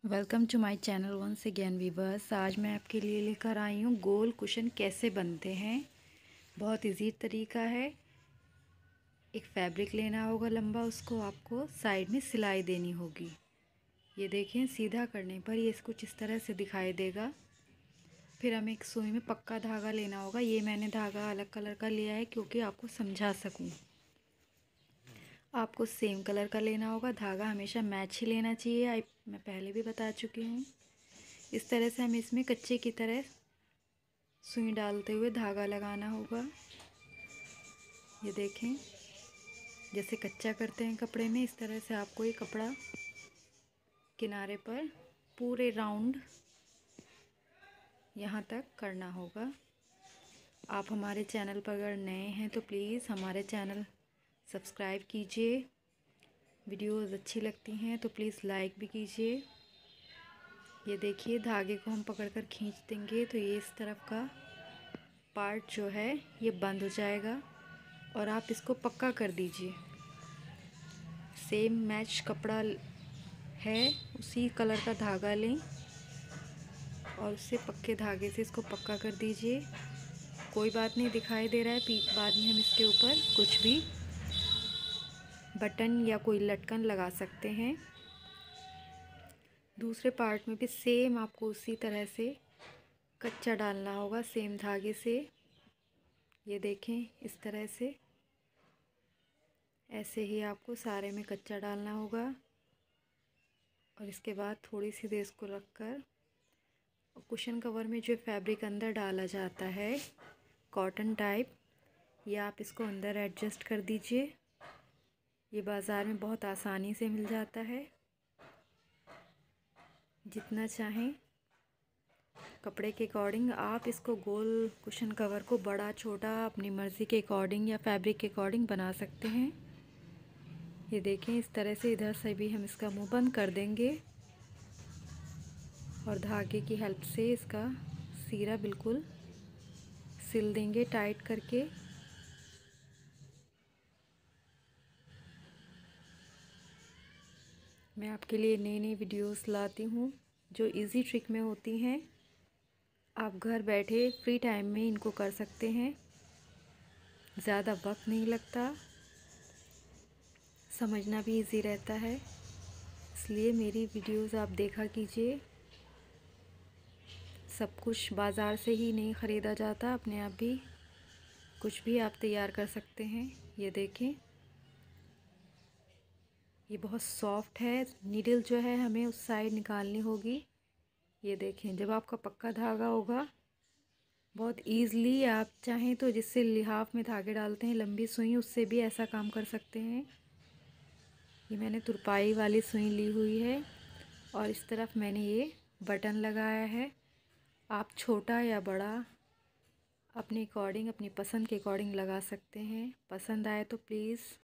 Welcome to my channel once again viewers. आज मैं आपके लिए लेकर आई हूँ गोल कुशन कैसे बनते हैं। बहुत इजी तरीका है। एक फैब्रिक लेना होगा लंबा, उसको आपको साइड में सिलाई देनी होगी। ये देखें, सीधा करने पर ये कुछ इस तरह से दिखाई देगा। फिर हमें एक सुई में पक्का धागा लेना होगा। ये मैंने धागा अलग कलर का लिया है क्योंकि आपको समझा सकूँ। आपको सेम कलर का लेना होगा। धागा हमेशा मैच ही लेना चाहिए, मैं पहले भी बता चुकी हूँ। इस तरह से हमें इसमें कच्चे की तरह सुई डालते हुए धागा लगाना होगा। ये देखें, जैसे कच्चा करते हैं कपड़े में, इस तरह से आपको ये कपड़ा किनारे पर पूरे राउंड यहाँ तक करना होगा। आप हमारे चैनल पर अगर नए हैं तो प्लीज़ हमारे चैनल सब्सक्राइब कीजिए। वीडियोज़ अच्छी लगती हैं तो प्लीज़ लाइक भी कीजिए। ये देखिए, धागे को हम पकड़कर खींच देंगे तो ये इस तरफ का पार्ट जो है ये बंद हो जाएगा और आप इसको पक्का कर दीजिए। सेम मैच कपड़ा है, उसी कलर का धागा लें और उससे पक्के धागे से इसको पक्का कर दीजिए। कोई बात नहीं, दिखाई दे रहा है, बाद में हम इसके ऊपर कुछ भी बटन या कोई लटकन लगा सकते हैं। दूसरे पार्ट में भी सेम आपको उसी तरह से कच्चा डालना होगा, सेम धागे से। ये देखें, इस तरह से ऐसे ही आपको सारे में कच्चा डालना होगा। और इसके बाद थोड़ी सी देर इसको रखकर कुशन कवर में जो फैब्रिक अंदर डाला जाता है कॉटन टाइप, या आप इसको अंदर एडजस्ट कर दीजिए। ये बाज़ार में बहुत आसानी से मिल जाता है। जितना चाहें कपड़े के अकॉर्डिंग आप इसको गोल कुशन कवर को बड़ा छोटा अपनी मर्ज़ी के अकॉर्डिंग या फैब्रिक के अकॉर्डिंग बना सकते हैं। ये देखें, इस तरह से इधर से भी हम इसका मुंह बंद कर देंगे और धागे की हेल्प से इसका सीरा बिल्कुल सिल देंगे टाइट करके। मैं आपके लिए नई नई वीडियोस लाती हूँ जो इजी ट्रिक में होती हैं। आप घर बैठे फ्री टाइम में इनको कर सकते हैं। ज़्यादा वक्त नहीं लगता, समझना भी इजी रहता है, इसलिए मेरी वीडियोस आप देखा कीजिए। सब कुछ बाज़ार से ही नहीं ख़रीदा जाता, अपने आप भी कुछ भी आप तैयार कर सकते हैं। ये देखें, ये बहुत सॉफ्ट है। नीडल जो है हमें उस साइड निकालनी होगी। ये देखें, जब आपका पक्का धागा होगा बहुत ईज़िली आप चाहें तो जिससे लिहाफ में धागे डालते हैं लंबी सुई, उससे भी ऐसा काम कर सकते हैं। ये मैंने तुरपाई वाली सुई ली हुई है और इस तरफ मैंने ये बटन लगाया है। आप छोटा या बड़ा अपने अकॉर्डिंग, अपनी पसंद के अकॉर्डिंग लगा सकते हैं। पसंद आए तो प्लीज़